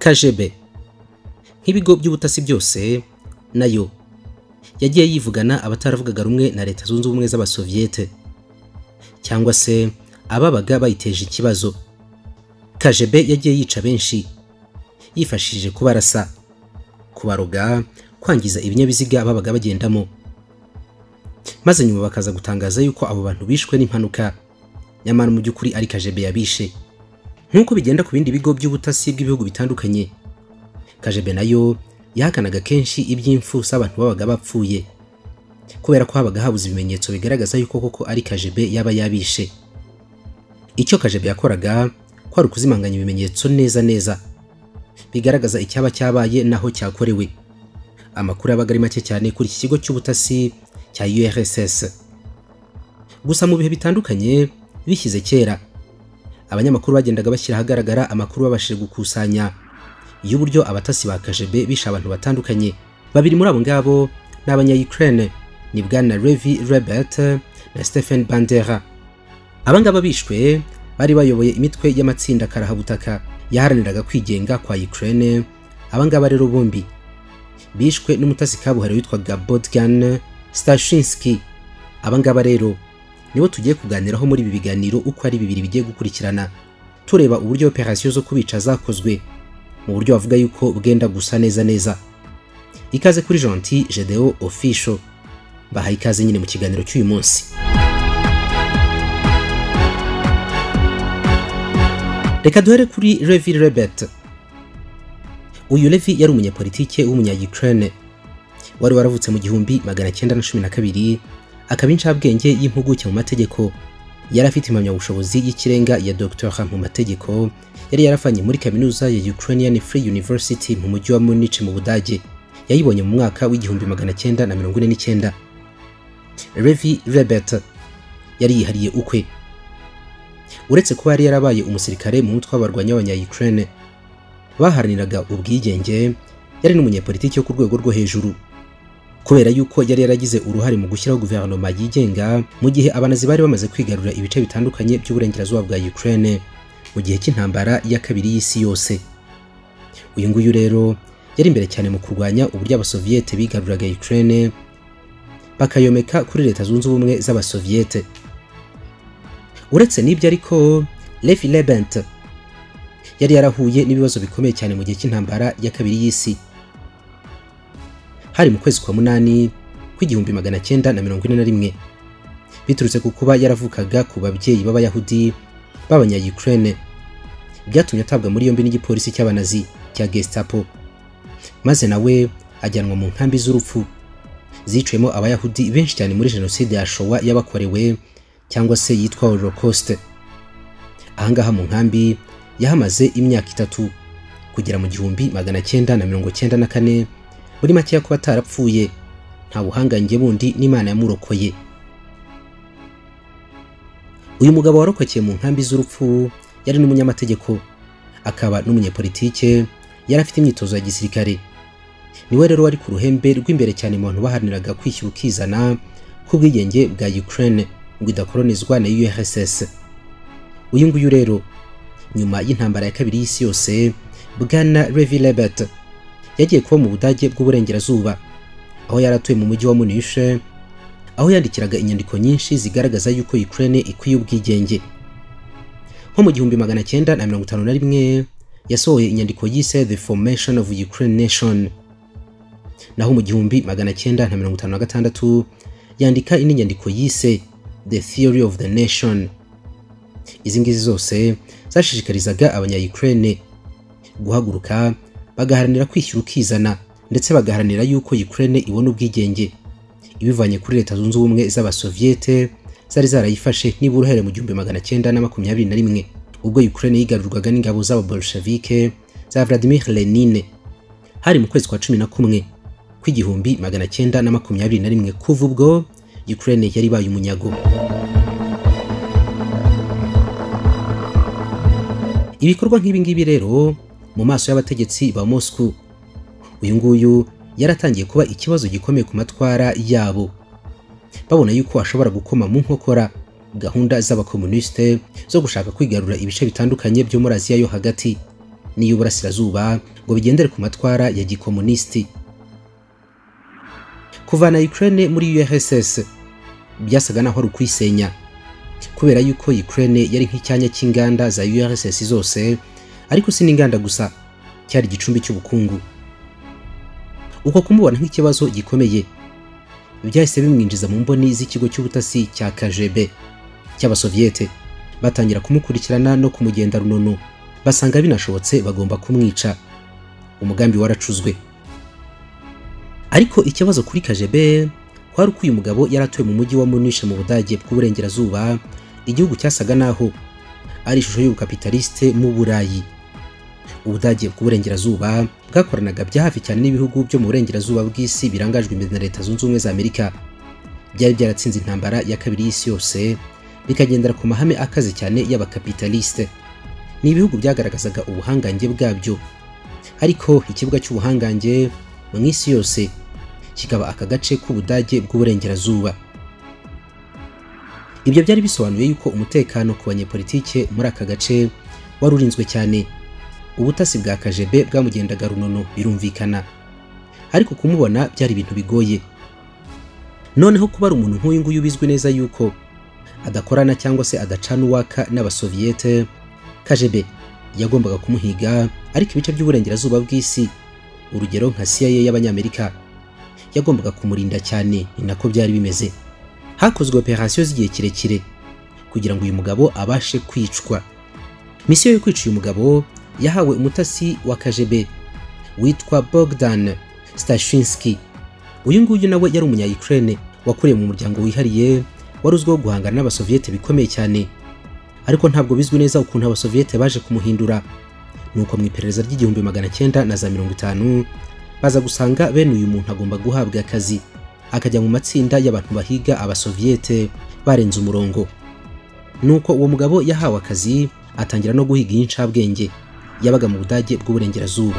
KGB nk'ibigo by'ubutasi byose nayo yagiye yivugana abataravugaga rumwe na Leta Zunze Ubumwe z'Abasoviete cyangwa se ababaga bayiteje ikibazo. KGB yagiye yica benshi yifashishije kubarasa, kubaroga, kwangiza ibinyabiziga babaga bagendamo, maze nyuma bakaza gutangaza yuko abo bantu bishwe n'impanuka, nyamara mu by'ukuri ari KGB yabishe. Nk'uko bigenda ku bindi bigo by'ubutasi bw'ibihugu bitandukanye, KGB nayo yahakanaga kenshi iby'imfu z'abantu babaga bapfuye kubera ko habaga habuze ibimenyetso bigaragaza yuko koko ari KGB yaba yabishe. Icyo KGB yakoraga kwari ukuzimanganya ibimenyetso neza bigaragaza icyaba cyabaye naho cyakorewe. Amakuru yabaga ari make cyane kuri iki kigo cy'ubutasi cya Urss. Gusa mu bihe bitandukanye bishyize kera, abanyamakuru bagendaga bashyira ahagaragara amakuru babashije gukusanya y'uburyo abatasi ba KGB bishe abantu batandukanye. Babiri muri abo ngabo ni abanya-Ukraine, ni bwana Rebet na Stephen Bandera. Abangaba bishwe bari bayoboye imitwe y'amatsinda karahabutaka yaharaniraga kwigenga kwa Ukraine. Abangaba rero bombi bishwe n'umutasi kabuhariwe witwaga Bogdan Stashinsky. Abangaba rero nibo tugiye kuganiraho muri ibi biganiro uko ari bibiri bigiye gukurikirana, tureba uburyo operation zo kubica zakozwe mu buryo bavuga yuko bwenda gusa neza. Ikaze kuri Gentil Gedeo Official, bahaye ikaze nyine mu kiganiro cy'uyu munsi. Reka duhere kuri Rebet. Uyu Levi yari umunyapolitike w'umunya-Ukraine wari waravutse mu 1912, akaba incabwenge y'impuguke mu mategeko. Yari afite impamyabushobozi y'ikirenga ya doctorat mu mategeko, yari yarafanye muri kaminuza ya Ukrainian Free University mu mujyi wa Munich mu Budage. Yayibonye mu mwaka w'1949. Rebet yari yihariye ukwe. Uretse kuba yari yarabaye umusirikare mu mutwe w'abarwanyi b'abanya-Ukraine baharaniraga ubwigenge, yari n'umunyapolitiki wo ku rwego rwo hejuru kubera yuko yari yaragize uruhare mu gushyiraho guverinoma yigenga mu gihe abanazi bari bamaze kwigarurira ibice bitandukanye by'uburengerazuba bwa Ukraine mu gihe cy'intambara ya kabiri y'isi yose. Uyu nguyu rero yari imbere cyane mu kurwanya uburyo abasoviete bigaruriraga Ukraine bakayomeka kuri Leta Zunze Ubumwe z'Abasoviete. Uretse n'ibyo ariko, Rebet yari yarahuye n'ibibazo bikomeye cyane mu gihe cy'intambara ya kabiri y'isi. Hari mu kwezi kwa munani kw'igihumbi 1941, biturutse ku kuba yaravukaga ku babyeyi b'Abayahudi b'abanya-Ukraine, byatumye atabwa muri yombi n'igipolisi cy'abanazi cya Gestapo, maze nawe ajyanwa mu nkambi z'urupfu ziciyemo Abayahudi benshi cyane muri jenoside ya Showa yabakorewe cyangwa se yitwa Holocaust. Ahangaha mu nkambi yahamaze imyaka 3 kugera mu 1994. Muri make kuba atarapfuye nta buhangange bundi n'Imana yamurokoye. Uyu mugabo warokokeye mu nkambi z'urupfu yari n'umunyamategeko, akaba n'umunyapolitike, yari afite imyitozo ya gisirikare. Niwe rero wari ku ruhembe rw'imbere cyane mu bantu baharaniraga kwishyura ukizana k'ubwigenge bwa Ukraine ngo idakolonizwa na Urss. Uyu nguyu rero nyuma y'intambara ya kabiri y'isi yose, bwana Rebet yagiye kuba mu Budage bw'uburengerazuba, aho yaratuye mu mujyi wa Munich, aho yandikiraga inyandiko nyinshi zigaragaza yuko Ukraine ikwiye ubwigenge. Nko mu 1951 yasohoye inyandiko yise The Formation of Ukraine Nation, naho mu 1956 yandika indi nyandiko yise The Theory of the Nation. Izi ngizi zose zashishikarizaga abanya-Ukraine guhaguruka bagaharanira kwishyura ukizana, ndetse bagaharanira yuko Ukraine ibona ubwigenge ibivanye kuri Leta Zunze Ubumwe z'Abasoviete zari zarayifashe nibura uruhere mu 1921, ubwo Ukraine yigarurwaga n'ingabo z'Ababolshevike za Vladimir Lenin. Hari mu kwezi kwa 11 kw'igihumbi 1921. Kuva ubwo Ukraine yari baye umunyago. Ibikorwa nk'ibi ngibi rero mu maso y'abategetsi ba Moscow, uyu nguyu yaratangiye kuba ikibazo gikomeye ku matwara yabo, babona yuko ashobora gukoma mu nkokora gahunda z'abakomuniste zo gushaka kwigarura ibice bitandukanye byo muri Aziya yo hagati n'iy'uburasirazuba ngo bigendere ku matwara ya gikomunisti. Kuvana Ukraine muri URSS byasaga naho ari ukwisenya, kubera yuko Ukraine yari nk'icyanya cy'inganda za URSS zose, ariko si n'inganda gusa, cyari igicumbi cy'ubukungu. Uko kumubona nk'ikibazo gikomeye byahise bimwinjiza mu mboni z'ikigo cy'ubutasi cya KGB cy'abasoviete, batangira kumukurikirana no kumugenda runono, basanga binashobotse bagomba kumwica. Umugambi waracuzwe. Ariko ikibazo kuri KGB kwari uko uyu mugabo yaratuye mu mujyi wa Bumwishe mu Budage bw'uburengerazuba, igihugu cyasaga naho ari ishusho y'ubukapitaliste mu Burayi. Ubudage bw'uburengerazuba bwakoranaga bya hafi cyane n'ibihugu byo mu burengerazuba bw'isi birangajwe imbere na Leta Zunze Ubumwe za Amerika. Byari byaratsinze intambara ya kabiri y'isi yose, bikagendera ku mahame akaze cyane y'abakapitaliste. Ni ibihugu byagaragazaga ubuhangange bwabyo, ariko ikibuga cy'ubuhangange mu isi yose kikaba aka gace k'Ubudage bw'uburengerazuba. Ibyo byari bisobanuye yuko umutekano ku banyepolitike muri aka gace wari urinzwe cyane. Ubutasi bwa KGB bwamugendaga runono birumvikana, ariko kumubona byari ibintu bigoye. Noneho kuba ari umuntu nk'uyu nguyu bizwi neza yuko adakorana cyangwa se adacana uwaka n'abasoviete, KGB yagombaga kumuhiga, ariko ibice by'uburengerazuba bw'isi, urugero nka CIA y'Abanyamerika, yagombaga kumurinda cyane. Ni nako byari bimeze. Hakozwe operation z'igihe kirekire kugira ngo uyu mugabo abashe kwicwa. Misiyo yo kwica uyu mugabo yahawe umutasi wa KGB witwa Bogdan Stashinsky. Uyu nguyu nawe yari umunya Ukraine wakuriye mu muryango wihariye wari uzwiho guhangana n'abasoviete bikomeye cyane, ariko ntabwo bizwi neza ukuntu abasoviete baje kumuhindura. Nuko mu iperereza ry'igihumbi 1950 baza gusanga bene uyu muntu agomba guhabwa akazi, akajya mu matsinda y'abantu bahiga abasoviete barenze umurongo. Nuko uwo mugabo yahawe akazi, atangira no guhiga y'incabwenge yabaga mu Budage bw'uburengerazuba.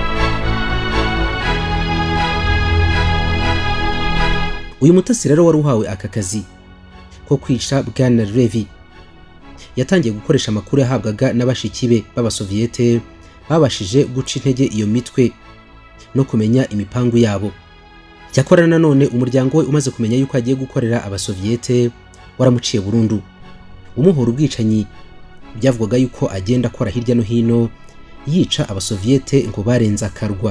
Uyu mutasi rero wari uhawe aka kazi ko kwica Bwana Levi, yatangiye gukoresha amakuru yahabwaga n'abashiki be b'abasoviete babashije guca intege iyo mitwe no kumenya imipangu yabo. Cyakora nanone umuryango we umaze kumenya yuko agiye gukorera abasoviete waramuciye burundu, umuhora ubwicanyi. Byavugwaga yuko agenda akora hirya no hino yica abasoviete ngo barenza akarwa.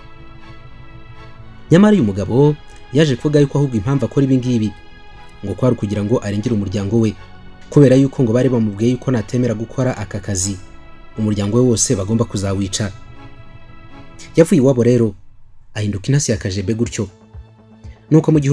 Nyamara uyu mugabo yaje kuvuga yuko ahubwo impamvu akora ibi ngibi ngo kwari kugira ngo arengere umuryango we, kubera yuko ngo bari bamubwiye yuko natemera gukora aka kazi umuryango we wose bagomba kuzawica. Yavuye iwabo rero ahinduka intasi ya KGB gutyo. Nuko mu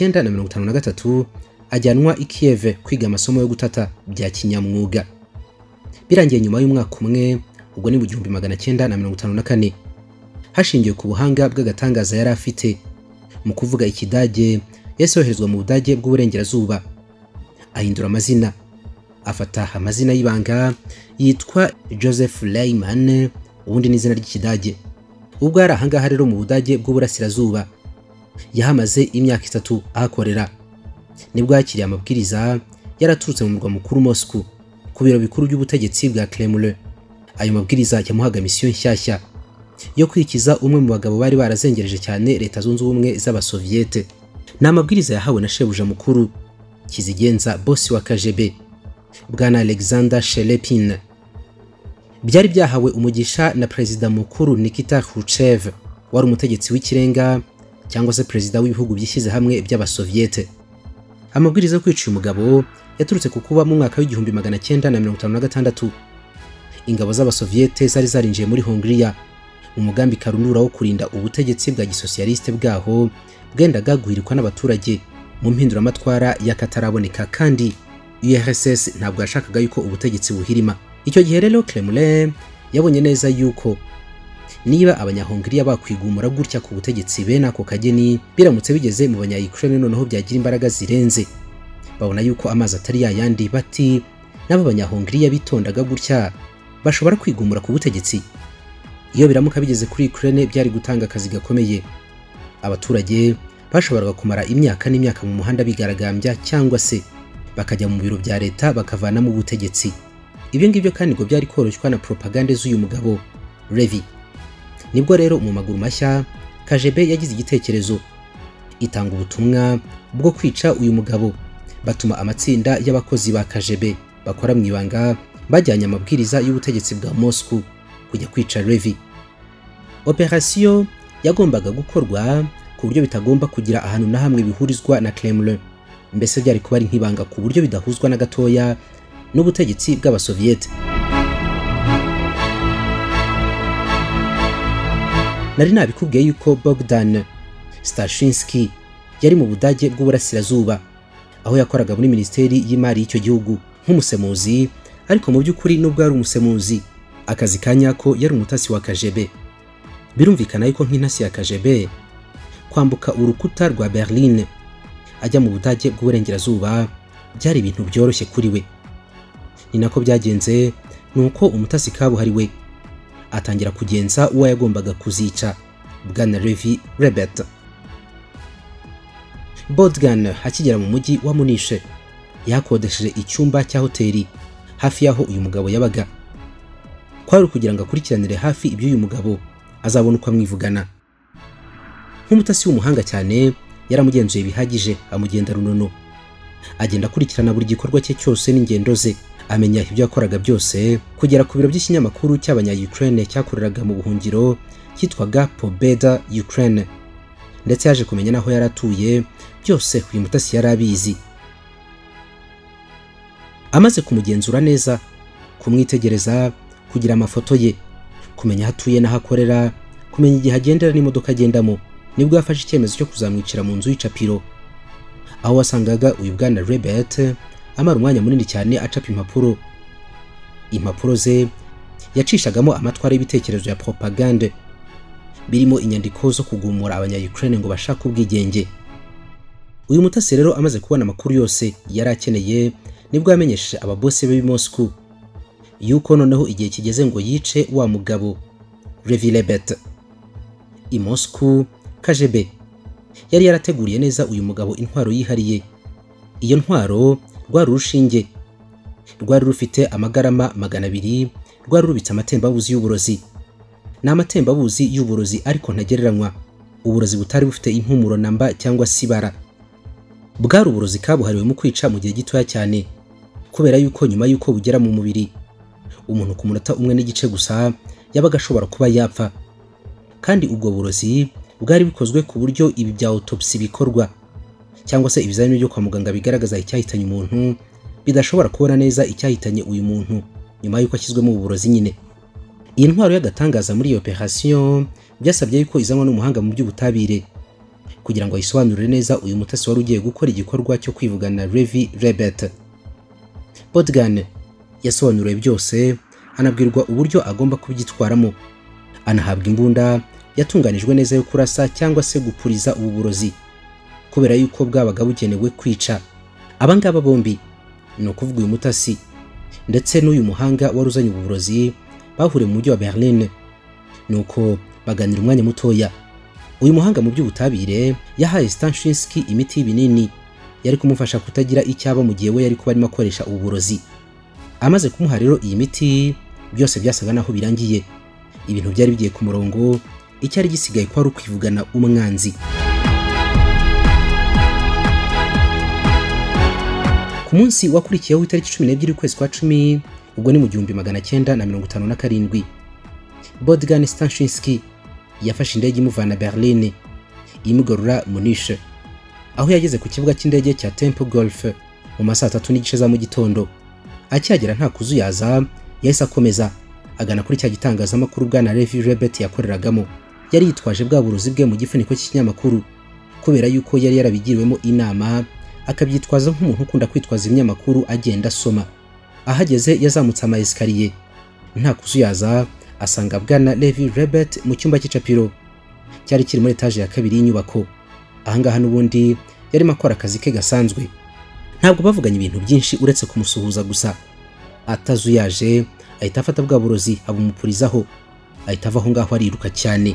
1953 ajyanwa i Kiev kwiga amasomo yo gutata bya kinyamwuga. Birangiye nyuma y'umwaka umwe, ubwo ni mu 1954, hashingiwe ku buhanga bw'agatangaza yari afite mu kuvuga ikidage, yasoherezwa mu Budage bw'uburengerazuba. Ahindura amazina, afata amazina y'ibanga yitwa Joseph Leiman, ubundi n'izina ry'ikidage. Ubwo yari ahangaha rero mu Budage bw'uburasirazuba, yahamaze imyaka 3 ahakorera. Nibwo yakiriye amabwiriza yaraturutse mu murwa mukuru Moscow ku biro bikuru by'ubutegetsi bwa Kremlin. Ayo mabwiriza yamuhaga misiyo nshyashya yo kwikiza umwe mu bagabo bari barazengereje cyane Leta Zunze Ubumwe z'abasoviete. Ni amabwiriza yahawe na shebuja mukuru kizigenza bosi wa KGB Bwana Alexander Shelepin. Byari byahawe umugisha na Perezida mukuru Nikita Khrushchev, wari umutegetsi w'ikirenga cyangwa se perezida w'ibihugu byishyize hamwe by'abasoviete. Amabwiriza yo kwica uyu mugabo yaturutse ku kuba mu mwaka w'1956 ingabo z'abasoviete zari zarinjiye muri Hongria mu mugambi karundura wo kurinda ubutegetsi bwa gisosialiste bwaho bwendaga guhirikwa n'abaturage mu mpinduramatwara y'akataraboneka, kandi URSS ntabwo yashakaga yuko ubutegetsi buhirima. Icyo gihe rero Kremlin yabonye neza yuko niba abanyahongiriya bakwigumura gutya ku butegetsi bene ako kageni, biramutse bigeze mu banya-Ukraine noneho byagira imbaraga zirenze. Babona yuko amazi atari yayandi, bati n'abo banyahongiriya bitondaga gutya bashobora kwigumura ku butegetsi. Iyo biramuka bigeze kuri Ukraine byari gutanga akazi gakomeye. Abaturage bashoboraga kumara imyaka n'imyaka mu muhanda bigaragambya, cyangwa se bakajya mu biro bya leta bakavana mu butegetsi. Ibyo ngibyo kandi ngo byari koroshywa na propagande z'uyu mugabo Levi. Nibwo rero mu maguru mashya KGB yagize igitekerezo, itanga ubutumwa bwo kwica uyu mugabo. Batuma amatsinda y'abakozi ba KGB bakora mu ibanga bajyanye amabwiriza y'ubutegetsi bwa Moscow kujya kwica Levi. Operation yagombaga gukorwa ku buryo bitagomba kugira ahantu na hamwe bihurizwa na Kremlin, mbese byari kuba ari nk'ibanga ku buryo bidahuzwa na gatoya n'ubutegetsi bw'abasoviete. Nari nabikubwiye yuko Bogdan Stashinsky yari mu Budage bw'Uburasirazuba, aho yakoraga muri Minisiteri y'Imari y'icyo gihugu nk'umusemuzi, ariko mu by'ukuri nubwo ari umusemuzi, akazi kanyako yari umutasi wa KGB. Birumvikana yuko nk'intasi ya KGB kwambuka urukuta rwa Berlin ajya mu Budage bw'Uburengerazuba byari ibintu byoroshye kuri we. Ni nako byagenze, nuko umutasi kabuhariwe atangira kugenza uwo yagombaga kuzica, Bwana Levi Rebet. Bogdan akigera mu mujyi wa Bumwishe yakodesheje icyumba cya hoteli hafi yaho uyu mugabo yabaga. Kwari kugira ngo akurikiranire hafi ibyo uyu mugabo azabona uko amwivugana. Nk'umutasi w'umuhanga cyane yaramugenzuye bihagije, amugenda runono, agenda akurikirana buri gikorwa cye cyose n'ingendo ze, amenya ibyo yakoraga byose kugera ku biro by'ikinyamakuru cy'abanya-Ukraine cyakoreraga mu buhungiro cyitwaga Pobeda Ukraine, ndetse yaje kumenya naho yaratuye. Byose uyu mutasi yari abizi. Amaze kumugenzura neza, kumwitegereza, kugira amafoto ye, kumenya aho atuye n'aho akorera, kumenya igihe agendera n'imodoka agendamo, nibwo yafashe icyemezo cyo kuzamwicira mu nzu y'icapiro, aho wasangaga uyu Bwana Rebet amara umwanya munini cyane acapa impapuro ze yacishagamo amatwara y'ibitekerezo ya propagande, birimo inyandiko zo kugumura abanya-Ukraine ngo bashaka ubwigenge. Uyu mutasi rero amaze kubona amakuru yose yari akeneye, nibwo yamenyesheje ababose be b'i Moscow yuko noneho igihe kigeze ngo yice wa mugabo Levi Rebet. I Moscow KGB yari yarateguriye neza uyu mugabo intwaro yihariye. Iyo ntwaro rwari urushinge, rwari rufite amagarama 200, rwari rubitse amatembabuzi y'uburozi. Ni amatembabuzi y'uburozi ariko ntagereranywa, uburozi butari bufite impumuro namba cyangwa sibara. Bwari uburozi kabuhariwe mu kwica mu gihe gitoya cyane, kubera yuko nyuma yuko bugera mu mubiri umuntu ku munota umwe n'igice gusa yabaga ashobora kuba yapfa. Kandi ubwo burozi bwari bikozwe ku buryo ibi bya autopsy bikorwa, cyangwa se ibizamini byo kwa muganga bigaragaza icyahitanye umuntu bidashobora kubona neza icyahitanye uyu muntu nyuma yuko ashyizwemo uburozi nyine. Iyi ntwaro y'agatangaza muri iyo operation byasabye yuko izanwa n'umuhanga mu by'ubutabire kugira ngo ayisobanurire neza uyu mutasi wari ugiye gukora igikorwa cyo kwivugana Levi Rebet. Bogdan yasobanuriwe byose, anabwirwa uburyo agomba kubyitwaramo, anahabwa imbunda yatunganijwe neza yo kurasa cyangwa se gupuriza ubu burozi, kubera yuko bwabaga bugenewe kwica. Abangaba bombi ni ukuvuga uyu mutasi ndetse n'uyu muhanga wari uzanye ubu burozi bahuriye mu mujyi wa Berlin, nuko baganira umwanya mutoya. Uyu muhanga mu by'ubutabire yahaye Stashinsky imiti y'ibinini yari kumufasha kutagira icyaba mu gihe we yari kuba arimo akoresha ubu burozi. Amaze kumuha rero iyi miti, byose byasaga naho birangiye, ibintu byari bigiye ku murongo. Icyari gisigaye ko ari ukwivugana umwanzi. Ku munsi wakurikiyeho itariki 12 ukwezi kwa 10, ubwo ni mu 1957, Bogdan Stashinsky yafashe indege imuvana Berlin imugorora Bumwishe, aho yageze ku kibuga cy'indege cya Temple Golf mu masaa 3:30 za mu gitondo. Akihagera nta kuzuyaza, yahise akomeza agana kuri cya gitangazamakuru Bwana Levi Rebet yakoreragamo. Yari yitwaje bwa burozi bwe mu gifuniko cy'ikinyamakuru, kubera yuko yari yarabigiriwemo inama, akabyitwaza nk'umuntu ukunda kwitwaza ibinyamakuru agenda asoma. Ahageze yazamutse ama escalier, nta kuzuyaza asanga Bwana Levi Rebet mu cyumba cy'icapiro cyari kiri muri etage ya 2 y'inyubako. Ahangaha n'ubundi yarimo akora akazi ke gasanzwe, ntabwo bavuganye ibintu byinshi uretse kumusuhuza gusa. Atazuyaje ahita afata bwa burozi abumupurizaho, ahita ava aho ngaho ariruka cyane.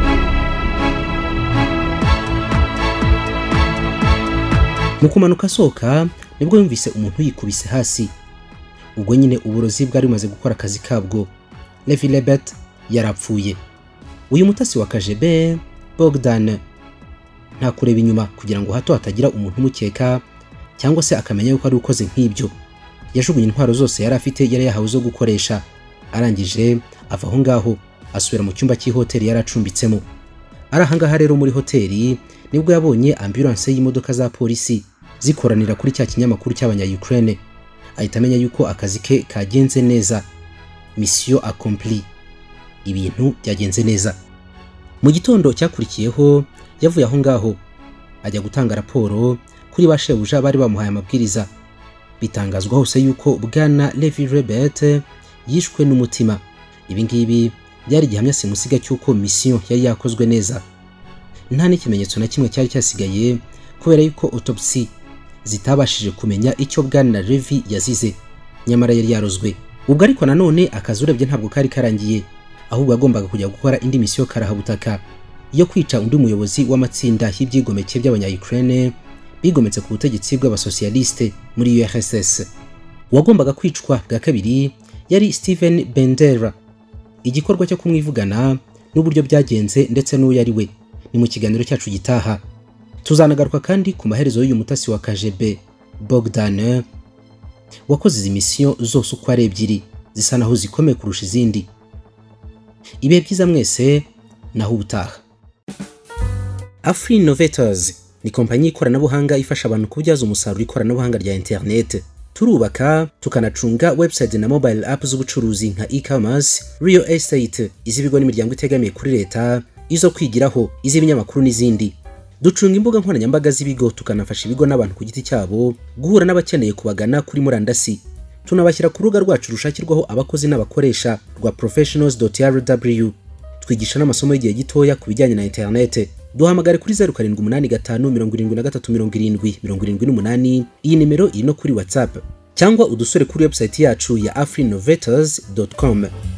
Mu kumanuka asohoka nibwo yumvise umuntu yikubise hasi. Ubwo nyine uburozi bwari bumaze gukora akazi kabwo. Levi Rebet yarapfuye. Uyu mutasi wa KGB Bogdan nta kureba inyuma kugira ngo hato hatagira umuntu umukeka cyangwa se akamenya yuko ari ukoze nk'ibyo. Yajugunye intwaro zose yari afite yari yahawe zo gukoresha, arangije ava aho ngaho asubira mu cyumba cy'ihoteli yari acumbitsemo. Ari ahangaha rero muri hoteli nibwo yabonye ambulance y'imodoka za polisi zikoranira kuri cya kinyamakuru cy'abanya-Ukraine. Ahita amenya yuko akazi ke kagenze neza, mission accomplie, ibintu byagenze neza. Mu gitondo cyakurikiyeho yavuye aho ngaho ajya gutanga raporo kuri bashebuja bari bamuhaye amabwiriza. Bitangazwa hose yuko bwana Rebet yishwe n'umutima. Ibi ngibi byari gihamya simusiga cyuko mission yari yakozwe neza. Nta n'ikimenyetso na kimwe cyari cyasigaye kubera yuko autopsy zitabashije kumenya icyo bwana Levi yazize, nyamara yari yarozwe. Ubwo ariko nanone akazi urebye ntabwo kari karangiye, ahubwo agombaga kujya gukora indi mission karahabutaka yo kwica undi muyobozi w'amatsinda y'ibyigomeke by'abanya-Ukraine bigometse ku butegetsi bw'abasocialiste muri URSS. Wagombaga kwicwa bwa kabiri yari Steven Bendera. Igikorwa cyo kumwivugana n'uburyo byagenze ndetse n'uwo yari we ni mu kiganiro cyacu gitaha. Tuzanagaruka kandi ku maherezo y'uyu mutasi wa KGB Bogdan wakoze izi mission zose uko ari ebyiri zisa naho zikomeye kurusha izindi. Ibihe byiza mwese naho ubutaha. Umunota ni kompanyi ikoranabuhanga ifasha abantu kubyaza umusaruro ikoranabuhanga rya internet. Turubaka tukanacunga website na mobile app z'ubucuruzi nka e-commerce, real estate, iz'ibigo n'imiryango itegamiye kuri leta, izo kwigiraho, iz'ibinyamakuru n'izindi. Ducunga imbuga nkoranyambaga z'ibigo, tukanafasha ibigo n'abantu ku giti cyabo guhura n'abakeneye kubagana kuri murandasi. Tunabashyira ku rubuga rwacu rushakirwaho abakozi n'abakoresha rwa professionals.rw. Twigisha n'amasomo y'igihe gitoya ku bijyanye na internet. Duhamagare kuri 0785737078. Iyi nimero iri no kuri WhatsApp cyangwa udusure kuri website yacu ya afrinovators.com.